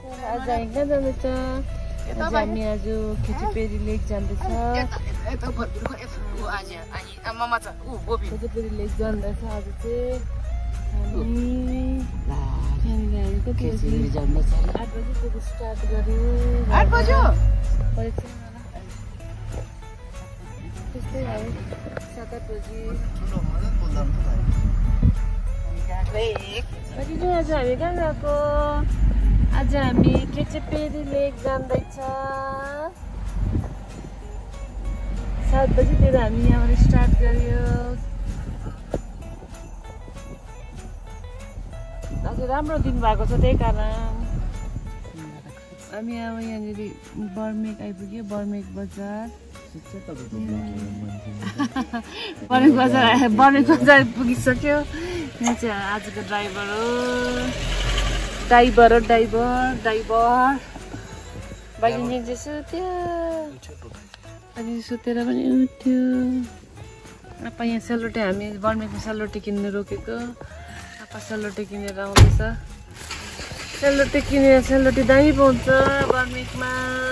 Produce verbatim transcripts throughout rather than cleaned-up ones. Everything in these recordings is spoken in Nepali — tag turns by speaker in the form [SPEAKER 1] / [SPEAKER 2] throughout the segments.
[SPEAKER 1] आज हामी कहाँ जाँदैछ? आज हामी आज खेचेपेरी लेक जाँदैछ। खेचेपेरी लेक जाँदैछ आज चाहिँ हामी यहाँनिर कति बजी जाँदैछ? आठ बजीदेखि स्टार्ट गर्यो। आठ बज्यो त्यस्तै हो, सात आठ बजी। आज हामी कहाँ गएको? आज हामी खेचेपेरी लेक जाँदैछ। सात बजीतिर हामी यहाँबाट स्टार्ट गर्यो। आज राम्रो दिन भएको छ, त्यही कारण हामी अब यहाँनिर बर्मेक आइपुग्यो। बर्मेक बजार बर्मेक बजार बर्मेक बजार पुगिसक्यो। यहाँ चाहिँ आजको ड्राइभर हो ड्राइभर हो ड्राइभर ड्राइभर बहिनी चाहिँ सुत्यो। अनि सुतेर पनि उठ्यो। अब यहाँ सेलरोटी हामी बर्मेकमा सेलरोटी किन्नु रोकेको। अब सेलरोटी किनेर आउँदैछ। सेलरोटी किनेर सेलरोटी दामी पाउँछ बर्मेकमा।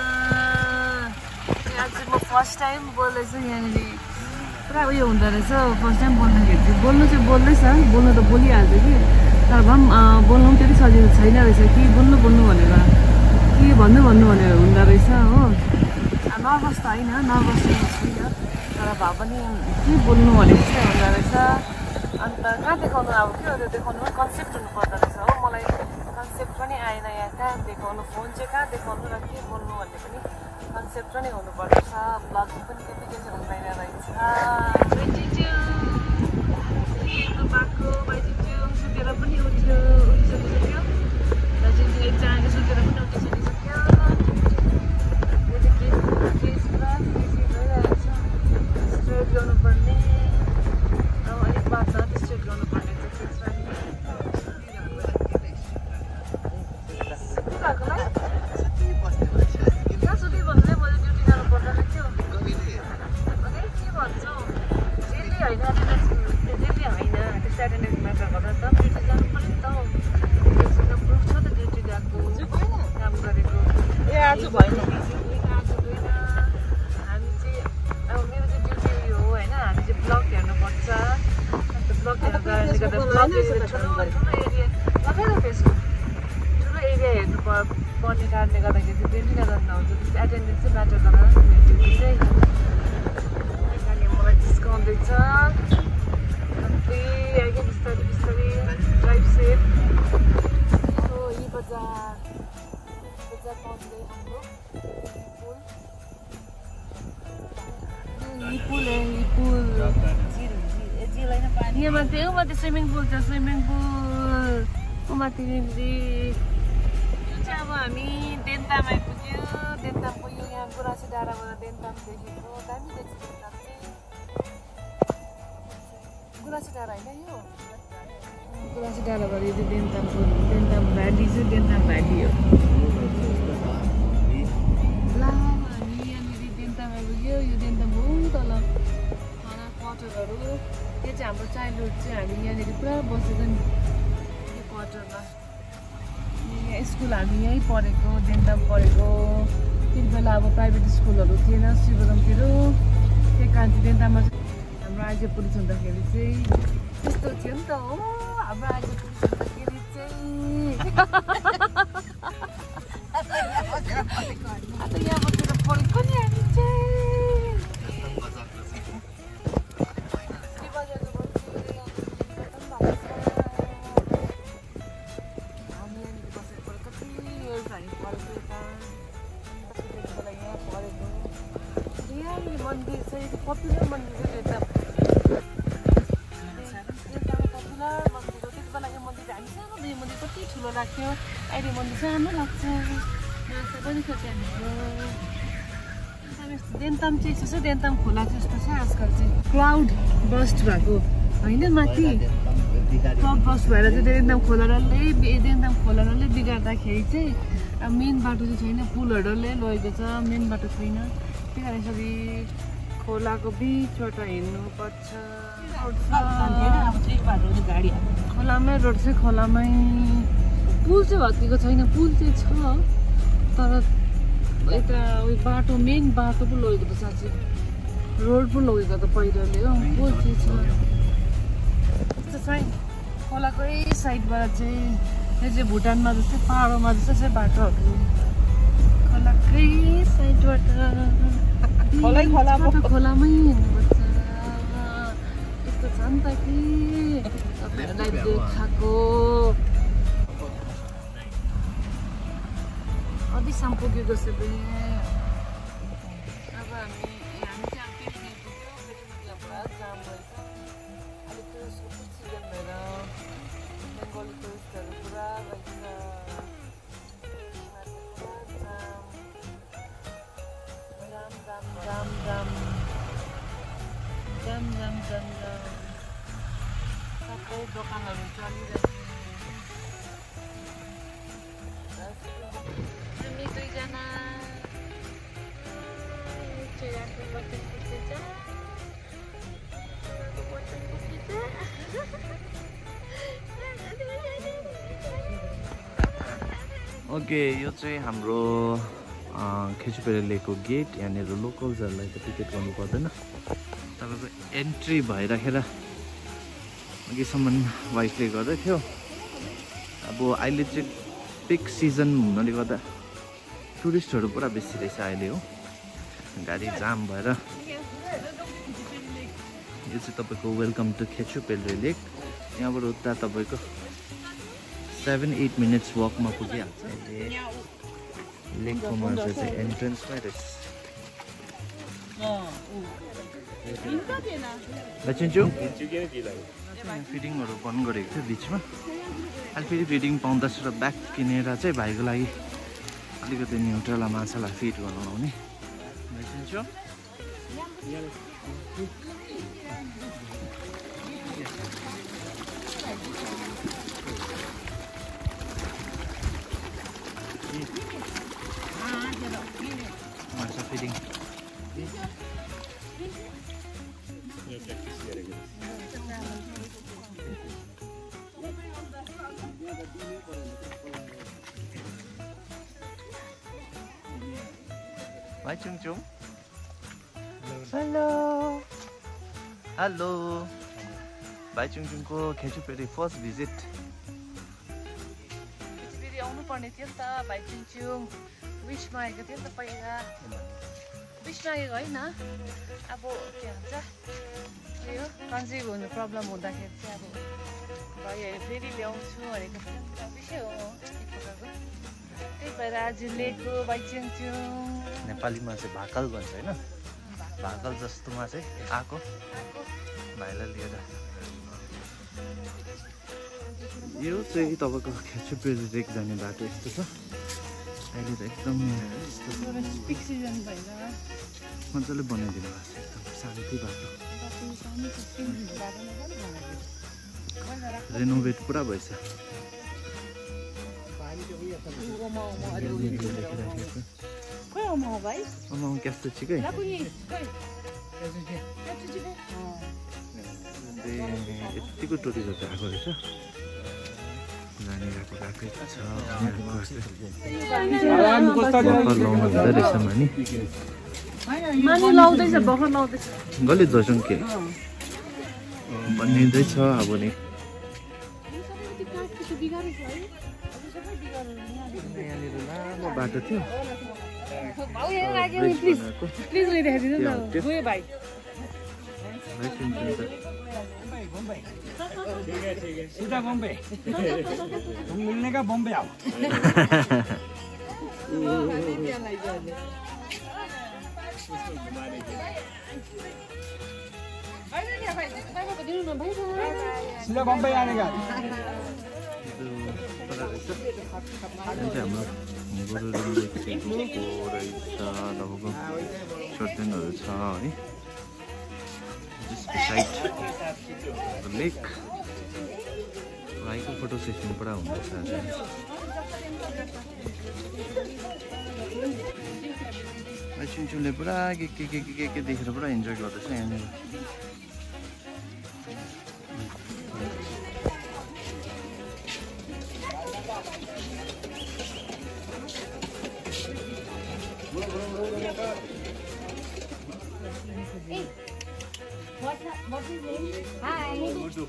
[SPEAKER 1] आज म फर्स्ट टाइम बोल्दैछु यहाँनिर। पुरा उयो हुँदो रहेछ फर्स्ट टाइम बोल्दाखेरि चाहिँ। बोल्नु चाहिँ बोल्दैछ, बोल्नु त बोलिहाल्छ कि, तर भए पनि बोल्नु पनि त्यति सजिलो छैन रहेछ। कि बोल्नु बोल्नु भनेर के भन्नु भन्नु भनेर हुँदो रहेछ हो। नर्भस त होइन, नर्भस चाहिँ छुइनँ, तर भए पनि के बोल्नु भनेको चाहिँ हुँदो रहेछ। अन्त कहाँ देखाउनु, अब के हो त्यो देखाउनु पनि कन्सेप्ट हुनुपर्दो रहेछ हो। मलाई कन्सेप्ट पनि आएन। यहाँ कहाँ देखाउनु, फोन चाहिँ कहाँ देखाउनु र के बोल्नु भन्ने पनि कन्सेप्ट पनि हुनुपर्छ। ब्लगिङ पनि त्यतिकै चाहिँ हुँदैन रहेछ। बाको बाइजिज्यू सुतेर पनि उठ्यो, उठिसकिसक्यो। दार्जिलिङ एकजनाले सुतेर पनि उठिसकिसक्यो। यो चाहिँ केस केस पुरा केसी भइरहेको छ। स्ट्रेट गर्नुपर्ने, अब अलिक बात छ स्ट्रेट गर्नुपर्ने चाहिँ केस पनि कहाँ सुति भन्दै मैले ड्युटी जानु पर्दैन थियो। के भन्छौ डेली होइन, डेली होइन त्यस्तो एटेन्डेन्स म्याटर गर्दा त ड्युटी जानु पर्ने त हो। प्रुफ छ त ड्युटी गएको काम गरेको। ए आज भएन, आज हुँदैन। हामी चाहिँ अब मेरो चाहिँ ड्युटी यो हो होइन, हामी चाहिँ ब्लग हेर्नुपर्छ। अन्त ब्लग हेर्नुको कारणले गर्दा ब्लग ठुलो ठुलो एरिया लगाएर फेसबुक ठुलो एरिया हेर्नु पर्ने कारणले गर्दाखेरि चाहिँ डेली गर्दा हुन्छ। त्यस्तो एटेन्डेन्स चाहिँ म्याटर गर्दैन मेरो ड्युटी चाहिँ। त्यहाँनिर मलाई जिस्काउँदैछ। अन्त आइगयो बिस्तारै बिस्तारै ड्राइभ सेफ। तो ये बजार बजार पहुँच गए हम लोग। ये पुल है, ये पुल झील झील होइन पानी। यहाँ माथि ऊ माथि स्विमिङ पुल छ, स्विमिङ पुल ऊ माथि। यो चाहिँ अब हामी देन्ताम आइपुग्यो। देन्ताम पुग्यो। यहाँ गुराँसी डाँडाबाट देन्ताम देखेको। दामी देख्छ देन्ताम चाहिँ। गुराँसी डाँडा होइन यो, गुराँसी डाँडाबाट यो चाहिँ देन्तामको देन्ताम भ्याली चाहिँ देन्ताम भ्याली हो। ल हामी यहाँनिर देन्ताम आइपुग्यो। यो देन्ताम हो तल खाना क्वार्टरहरू। यो चाहिँ हाम्रो चाइल्डहुड चाहिँ हामी यहाँनिर पुरा बसेको नि यो क्वार्टरमा। यहाँ स्कुल हामी यहीँ पढेको, देन्ताम पढेको। त्यति बेला अब प्राइभेट स्कुलहरू थिएन शिवगमतिर, त्यही कारण चाहिँ देन्ताममा हाम्रो आइजे पुलिस हुँदाखेरि चाहिँ त्यस्तो थियो नि त हो। हाम्रो आइजे पुलिस हुँदाखेरि चाहिँ अन्त यहाँ बसेर पढेको नि हामी चाहिँ। मन्दिर चाहिँ पपुलर मन्दिर हो यो त। पपुलर मन्दिर हो। त्यति बेला यो मन्दिर हामी सानो यो मन्दिर कति ठुलो लाग्थ्यो, अहिले मन्दिर सानो लाग्छ। माछा पनि छ त्यहाँनिर। देन्ताम चाहिँ यस्तो छ, देन्ताम खोला चाहिँ यस्तो छ आजकल चाहिँ क्लाउड बस्ट भएको होइन। माथि क्लाउड बस्ट भएर चाहिँ देन्ताम खोला डल्लै देन्ताम खोला डल्लै बिगार्दाखेरि चाहिँ अब मेन बाटो चाहिँ छैन, पुलहरूले लगेको छ, मेन बाटो छैन। त्यही कारण यसरी खोलाको बिचबाट हिँड्नुपर्छ। खोलामै रोड छ, खोलामै पुल चाहिँ भत्किएको छैन, पुल चाहिँ छ तर यता उयो बाटो मेन बाटो पो लगेको त साँच्चै रोड पो लगेको त पहिरोले हो। पुल चाहिँ छ यस्तो चाहिँ खोलाकै साइडबाट चाहिँ यो चाहिँ भुटानमा जस्तै पाहाडमा जस्तै चाहिँ बाटोहरू खोलाकै साइडबाट खोलै खोला खोलामै हिँड्नुपर्छ। यस्तो छ नि त कि तपाईँहरूलाई देखाएको अझैसम्म पुगेको छ पनि। अब हामी हामी चाहिँ अब फेरि पुग्यो पुरा जाम रहेछ अलिक टुरिस्टको सिजन भएर बेङ्गली टुरिस्टहरू पुरा रहेछ। जाम जाम जाम जाम जाम जाम जाम जाम सबै दोकानहरू चलिरहेको हामी दुईजना
[SPEAKER 2] ओके यो चाहिँ हाम्रो खेचुपेरे लेकको गेट। यहाँनिर लोकल्सहरूलाई त टिकट गर्नु पर्दैन, तपाईँको एन्ट्री भइराखेर अघिसम्म वाइफले गर्दै थियो। अब अहिले चाहिँ पिक सिजन हुनाले गर्दा टुरिस्टहरू पुरा बेसी रहेछ अहिले हो, गाडी जाम भएर। यो चाहिँ तपाईँको वेलकम टु खेचुपेरे लेक। यहाँबाट उता तपाईँको सेभेन एट मिनट्स वकमा पुगिहाल्छ। लेकको मान्छे चाहिँ एन्ट्रेन्समै रहेछ। चिन्छु फिडिङहरू बन्द गरेको थियो बिचमा, अहिले फेरि फिडिङ पाउँदैछ र ब्याग किनेर चाहिँ भाइको लागि अलिकति न्युट्रेला माछालाई फिड गर्नु आउने। चिन्छु माछा फिडिङ भाइ चुङचुङ। हेलो हेलो भाइ चुङचुङको खेचुपेरे फर्स्ट भिजिट।
[SPEAKER 1] फेरि आउनु पर्ने थियो नि त भाइ चुङचुङ, विस मागेको थियो नि त पहिला। विस मागेको होइन, अब के भन्छ त्यही हो कन्सिभ हुनु प्रब्लम हुँदाखेरि चाहिँ अब भाइहरू फेरि ल्याउँछु भनेको विषय हो एक प्रकारको। त्यही भएर आज लिएको भाइ चुङचुङ।
[SPEAKER 2] नेपालीमा चाहिँ भाकल भन्छ होइन, भाकल जस्तोमा चाहिँ आएको भाइलाई लिएर। यो चाहिँ तपाईँको खेचुपेरे लेक जाने बाटो यस्तो छ। अहिले त एकदम
[SPEAKER 1] पिक सिजन भएर
[SPEAKER 2] मजाले बनाइदिनु भएको छ, एकदम शान्ति बाटो। रेनोभेट पुरा भएछ। अमाउ क्यास्तो छिकै यतिको टोरीहरू चाहिँ आएको रहेछ। नानी गएको गएकै छ मानी
[SPEAKER 1] मानी लाउँदैछ, भर्खर लाउँदैछ।
[SPEAKER 2] गलित भएछौँ के बनिँदैछ अब नि। यहाँनिर लामो बाटो थियो,
[SPEAKER 1] प्लिज लिइराखिदिनु न गयो भाइ।
[SPEAKER 3] सीधा बॉम्बे तुम मिलने का बॉम्बे आओ। सीधा बॉम्बे आने का।
[SPEAKER 2] हाम्रो सर्टेनहरू छ है। लेक भाइको फोटो सेसन पुरा हुँदैछ आज। चुङचुङले पुरा के के के के के देखेर पुरा इन्जोय गर्दैछ यहाँनिर।
[SPEAKER 4] Hi. Modu.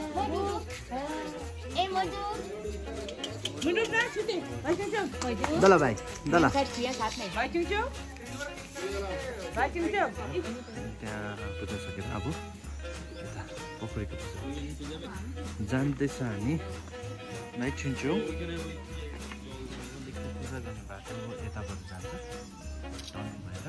[SPEAKER 4] Hey, Modu. Modu, ना छुटे. भाई चुचो.
[SPEAKER 2] दला भाइ दला
[SPEAKER 4] साथ किया साथ में. भाई चुचो. भाई चुचो.
[SPEAKER 2] त्यहाँ पुगिसकेर अब यता पोखरीको जाँदैछ हामी भाइ छुन्छु पूजा गर्ने बाटो यताबाट जान्छ टर्न भएर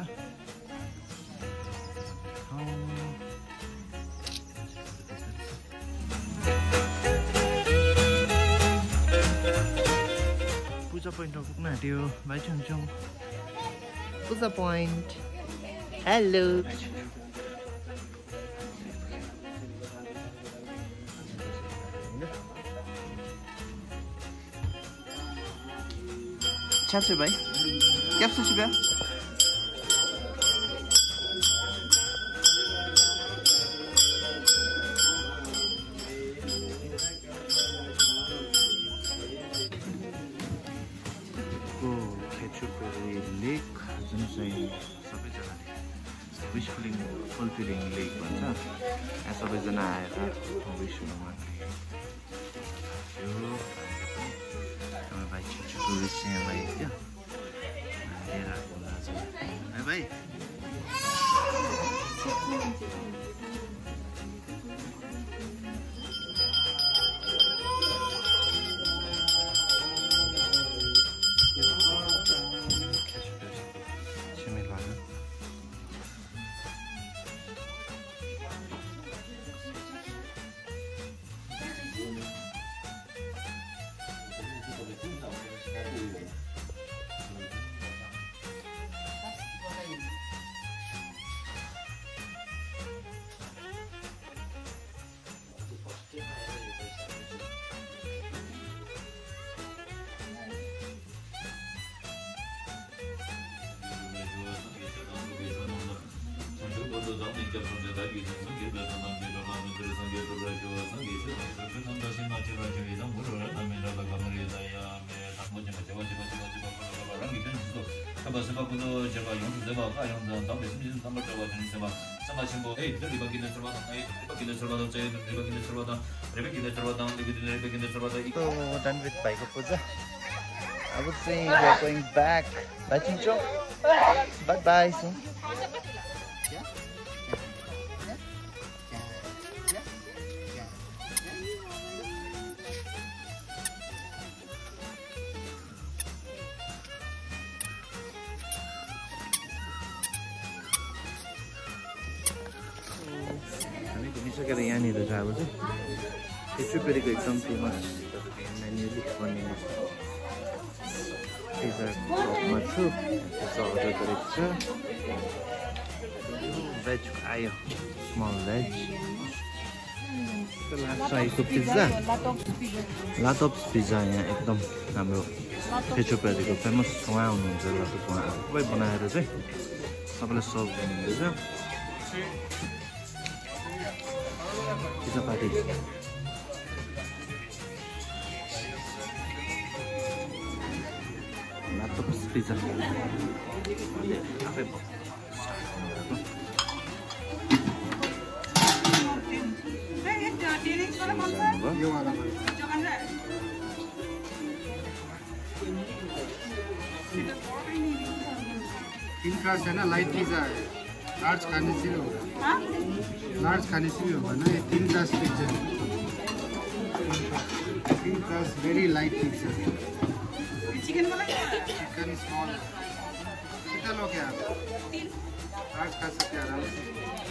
[SPEAKER 2] पूजा पोइन्टमा पुग्न आँट्यो भाइ छुन्छौँ पूजा पोइन्ट हेलो चारसय भाइ क्याप्सो छु क्या खेचुपेरी लेक जुन चाहिँ सबैजनाले विशफुलिङ फुलफिलिङ लेक भन्छ यहाँ सबैजना आएर विश हुनुमा भाइ छिटो विश यहाँ भाइ क्या लिएर आएको हुन्छ है भाइ done with भाइको पूजा अब चाहिँ we are going back भाइ चिन्छौ बाइ बाइ हामी घुमिसकेर यहाँनिर चाहिँ अब चाहिँ खेचुपेरीको एकदम फेमस म्यानुअली बनिने पिज्जा कपमा छु पिज्जा अर्डर गरेको छ भेज आयो स्मल भेज लास्ट आएको पिज्जा लाटोप्स पिज्जा यहाँ एकदम हाम्रो खेचुपेरीको फेमस उहाँ हुनुहुन्छ लाटोप उहाँ आफै बनाएर चाहिँ सबैलाई सर्भ गर्नुहुँदैछ pizza party Laptops pizza. Apa itu?
[SPEAKER 3] तीन क्लास है ना लाइट पिज्जा है लार्ज खाने से भी होगा लार्ज खाने से भी होगा ना ये तीन क्लास पिज्जा तीन class very light pizza chicken chicken small कितना लोग हैं आप लार्ज खा सकते हैं आराम से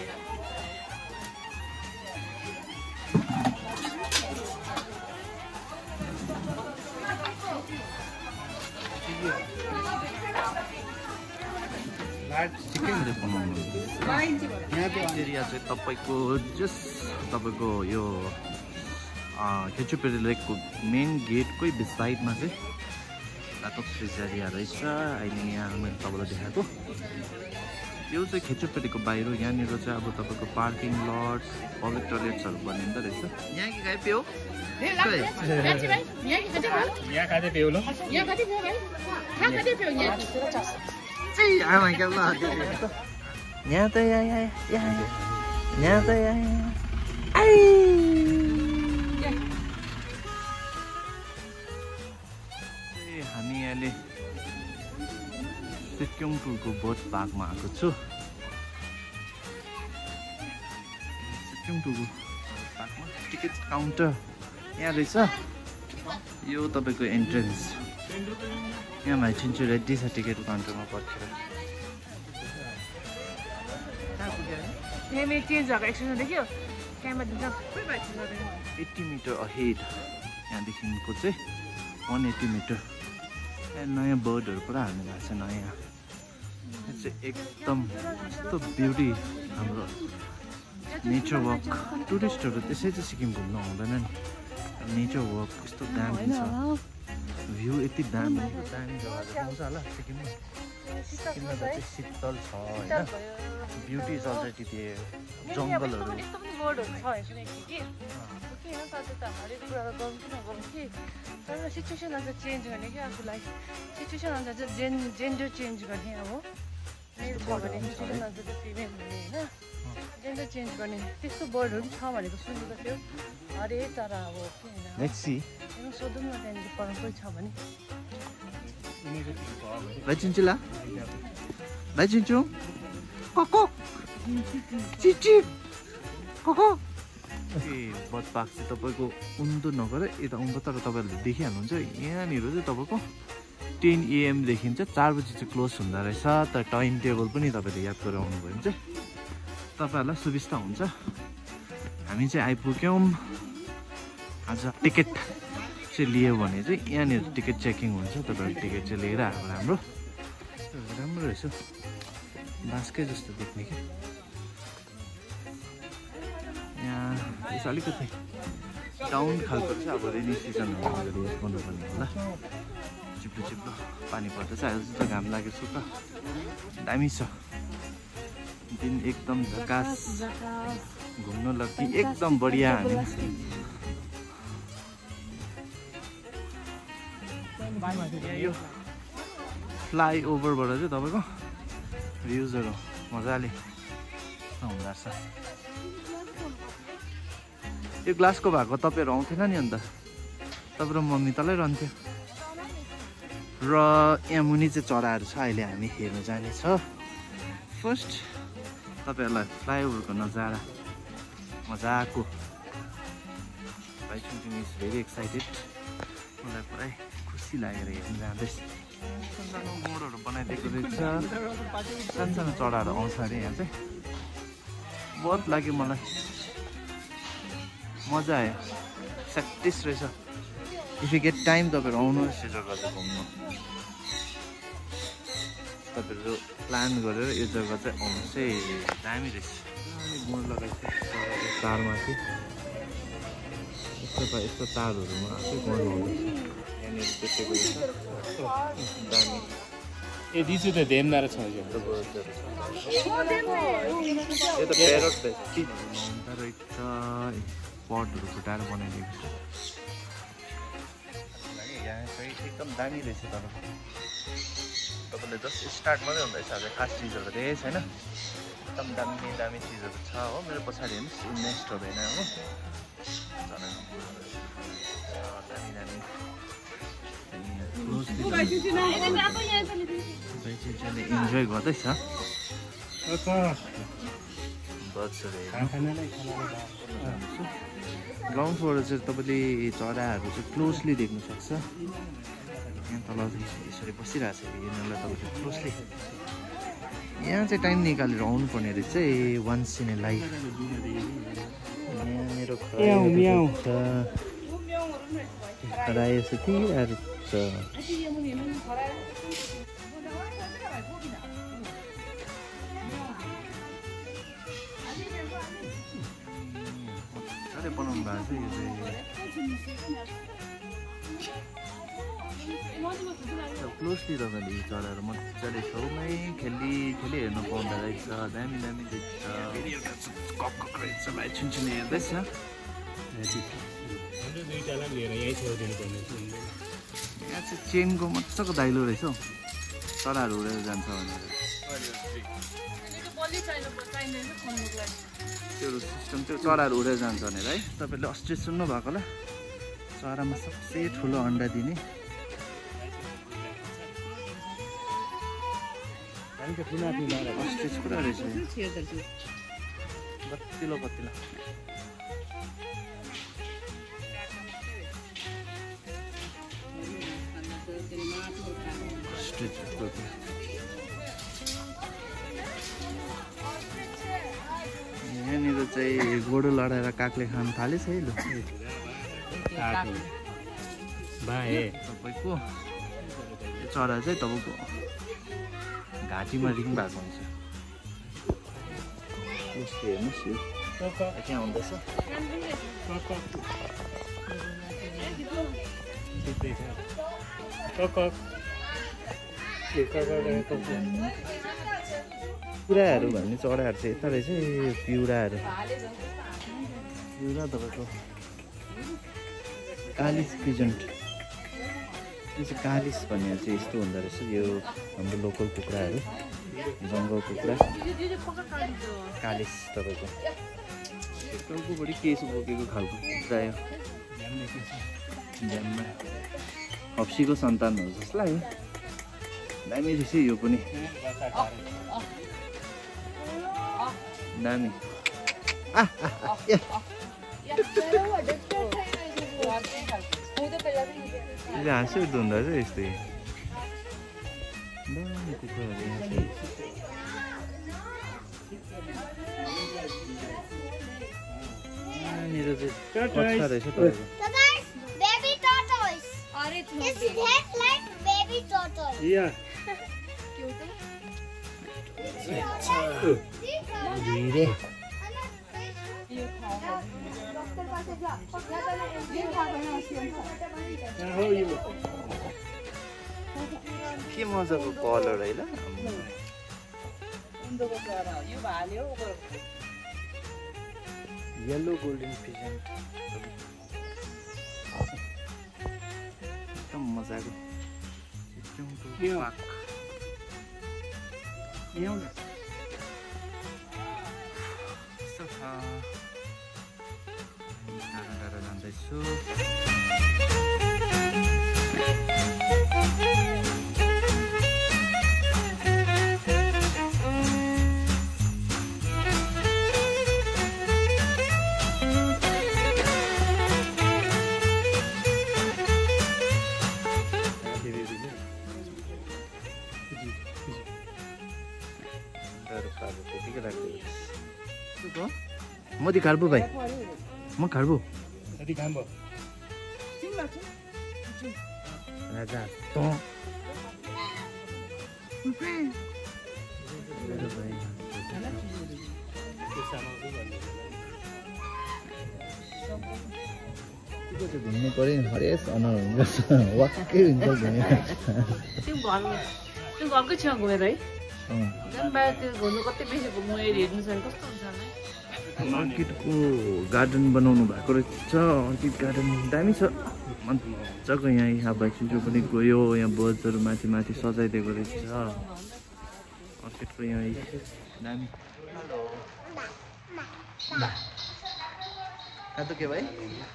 [SPEAKER 2] चिकन यहाँ पे एरिया चाहिँ तपाईँको जस्ट तपाईँको यो खेचुपेरी लेकको मेन गेटकै बिसाइडमा चाहिँ लाटोप्स पिज्जा रहेछ अहिले यहाँ मैले तपाईँलाई देखाएको यो चाहिँ खेचुपेरीको बाहिर यहाँनिर चाहिँ अब तपाईँको पार्किङ लट पब्लिक टोयलेट्सहरू बनिँदो रहेछ यहाँ कि खाइ पियो यहाँ त यहाँ यहाँ यहाँ त यहाँ हामी अहिले सिक्किम टुरको बोट पार्कमा आएको छु सिक्किम टुरको पार्कमा टिकट काउन्टर यहाँ रहेछ यो तपाईँको एन्ट्रेन्स यहाँ भाइचिन्छु रेडी छ टिकट काउन्टरमा पर्खेर
[SPEAKER 1] यहाँ चेन्ज भएको एक्सप्रेसन देख्यो क्यामेरा
[SPEAKER 2] एट्टी मिटर अहेड यहाँदेखिको चाहिँ वान एट्टी मिटर नयाँ बर्डहरू पुरा हाल्नु भएको छ नयाँ यो चाहिँ एकदम यस्तो ब्युटी हाम्रो नेचर वक टुरिस्टहरू त्यसै चाहिँ सिक्किम घुम्नु आउँदैन नि नेचर वक यस्तो दामी छ भ्यू यति दामी दामी जग्गा पाउँछ होला सिक्किममा सिक्किममा त चाहिँ शीतल छ होइन ब्युटी छ अलरेडी त्यो जङ्गलहरू
[SPEAKER 1] यस्तो पनि बर्डहरू छ सुनेको थिएँ कि किन त त हरेक कुराहरू गर्नु किन गर्नु कि तर सिचुएसन अनुसार चेन्ज गर्ने कि आफूलाई सिचुएसन अनुसार चाहिँ जेन जेन्डर चेन्ज गर्ने अब मेल छ भने सिचुएसन अनुसार चाहिँ फिमेल हुने होइन जेन्डर चेन्ज गर्ने त्यस्तो बर्डहरू पनि छ भनेको सुनेको थियो अरे तर अब के होइन सोधौँ न त्यहाँनिर पढ्नु कोही छ भने
[SPEAKER 2] भाइचिन्छु ला भाइचिन्छु कको चिची कको ए बट पार्क चाहिँ तपाईँको उन्दो नगएर यता उन्दो तर तपाईँहरूले देखिहाल्नुहुन्छ यहाँनिर चाहिँ तपाईँको टेन एएमदेखि चाहिँ चार बजी चाहिँ क्लोज हुँदो रहेछ तर टाइम टेबल पनि तपाईँले याद गरेर आउनुभयो भने चाहिँ तपाईँहरूलाई सुविस्ता हुन्छ हामी चाहिँ आइपुग्यौँ आज टिकट चाहिँ लियो भने चाहिँ यहाँनिर टिकट चेकिङ हुन्छ तपाईँहरू टिकट चाहिँ लिएर आएको राम्रो राम्रो रहेछ बाँसकै जस्तो देख्ने क्या यहाँ यसो अलिकति टाउन खालको चाहिँ अब रेनी सिजनहरू गर्नुपर्ने होला चिप्लो चिप्लो पानी पर्दा चाहिँ अहिले चाहिँ घाम लागेको छु त दामी छ दिन एकदम झकास घुम्नु लग्ने एकदम बढिया हामी यो फ्लाइओभरबाट चाहिँ तपाईँको भ्युजहरू मजाले हुँदो रहेछ यो ग्लासको भएको तपाईँहरू आउँथेन नि अन्त तपाईँ र मम्मी तलै रहन्थ्यो र यहाँ मुनि चाहिँ चराहरू छ अहिले हामी हेर्नु जानेछ फर्स्ट तपाईँहरूलाई फ्लाइओभरको नजारा मजाको भाइचुङ इज भेरी एक्साइटेड मलाई पुरै खुसी लागेर हेर्नु जाँदैछ सानो मोडहरू बनाइदिएको रहेछ सानो सानो चराहरू आउँछ अरे यहाँ चाहिँ बहुत लाग्यो मलाई मजा आयो स्याटिस रहेछ इफ यु गेट टाइम तपाईँहरू आउनुहोस् यो जग्गा चाहिँ घुम्नु तपाईँहरू प्लान गरेर यो जग्गा चाहिँ आउनुहोस् है दामी रहेछ मोड लगाएको तारमाथि यस्तो त यस्तो तारहरूमा आफै गर्नु यहाँनिर त्यसैको दामी
[SPEAKER 5] ए दिसु त देमदार छ यो
[SPEAKER 2] त प्यारट रहेछ पटहरू फुटाएर बनाइदिएको छ यहाँ चाहिँ एकदम दामी रहेछ तपाईँको तपाईँले जस्ट स्टार्ट मात्रै हुँदैछ अझै खास चिजहरू धेरै छैन एकदम दामी दामी चिजहरू छ हो मेरो पछाडि हेर्नुहोस् नेस्टहरू होइन हो दामी दामी इन्जोय गर्दैछ ग्राउन्ड फ्लोर चाहिँ तपाईँले चराहरू चाहिँ क्लोजली देख्नु सक्छ यहाँ तल यसरी बसिरहेको छ हेर्नुलाई तपाईँले क्लोजली यहाँ चाहिँ टाइम निकालेर आउनु पर्ने रहेछ a once in a life यहाँनिर खरायो सुतिरहेको छ बनाउनु भएको छ यो चाहिँ क्लोजली तपाईँले यो चराहरू मजाले छेउमै खेली खेली हेर्नु पाउँदो रहेछ दामी दामी देख्छ रहेछ भाइ छुनछुनी हेर्दैछ यहाँ चाहिँ चेनको मजाको दाइलो रहेछ हौ चराहरू उडेर जान्छ भनेर त्यो सिस्टम त्यो चराहरू उडेर जान्छ भनेर है तपाईँले अस्ति सुन्नु भएको होला चरामा सबसे ठुलो अन्डा दिने अस्ट्रिच पुरा रहेछ कतिलो कतिलो यहाँनिर चाहिँ गोडो लडाएर कागले खान थालेछ है लु तपाईँको चरा चाहिँ तपाईँको घाँटीमा रिङ भएको हुन्छ हेर्नुहोस् यो त्यहाँ हुँदैछ पुराहरू भन्ने चराहरू चाहिँ यता रहेछ यो पिउराहरू पिउरा तपाईँको कालिस पिजन्ट यो चाहिँ कालिस भन्ने चाहिँ यस्तो हुँदो रहेछ यो हाम्रो लोकल कुखुराहरू जङ्गल कुखुरा कालिस तपाईँको टाउकोभरि केस बोकेको खालको कुखुरा यो ड्याममा हप्सीको सन्तान हो जस्तो लाग्यो दामी रहेछ यो पनि दामी हाँसो उठ्दो हुँदो रहेछ यस्तै दामी कुखुराहरू यहाँनिर चाहिँ कच्चा रहेछ तपाईँको
[SPEAKER 6] His head like baby turtle.
[SPEAKER 5] Yeah.
[SPEAKER 2] धीरे के मजाको कलर है ल येलो गोल्डन पिजन एकदम मजाको पाक टाढा टाढा जाँदैछु मोदी खालबु भाइ म खालबु राजा त घुम्नु पर्यो नि हरेस अनुहार हुन्छ वाक्कै हुन्छ
[SPEAKER 1] त्यो घरकै छेउमा घुमेर है झन् बाहिर त्यो घुम्नु कति बेसी घुम्नु हेर्नु छ कस्तो हुन्छ होला
[SPEAKER 2] अर्किडको गार्डन बनाउनु भएको रहेछ अर्किड गार्डन दामी छ मजाको यहाँ यहाँ भाइसिन्चो पनि गयो यहाँ बजहरू माथि माथि सजाइदिएको रहेछ अर्किडको यहाँ दामी खाँदो के भाइ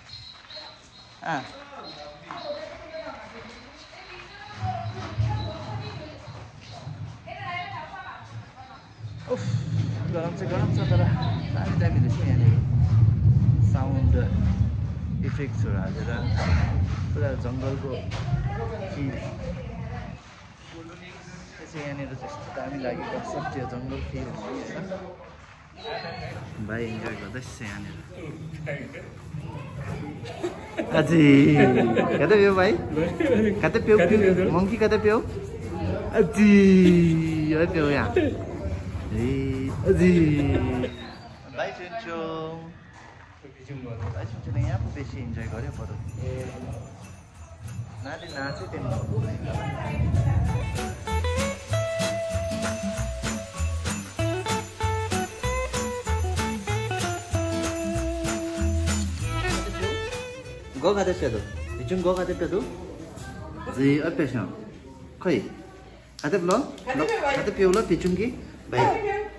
[SPEAKER 2] उफ गरम चाहिँ गरम छ तर दामी दामी रहेछ यहाँनिर साउन्ड इफेक्ट्सहरू हालेर पुरा जङ्गलको फिल चाहिँ यहाँनिर त्यस्तो दामी लागेको छ त्यो जङ्गल फिल हुँदैछ भाइ इन्जोय गर्दैछ यहाँनिर अझै कतै पियो भाइ कतै पियो मङ्की कतै पियो अझै है पियो यहाँ ए अझै भाइ सुन्छौँ भाइ सुन्छौँ यहाँ पो बेसी इन्जोय गर्यो बरु नानी नाच्यो त्यहाँदेखि गो खाँदै पेदो हिजो गो खाँदै पेदो जी अप्यास खै खाँदै ल खाँदै पिउ ल पिचुङ कि भाइ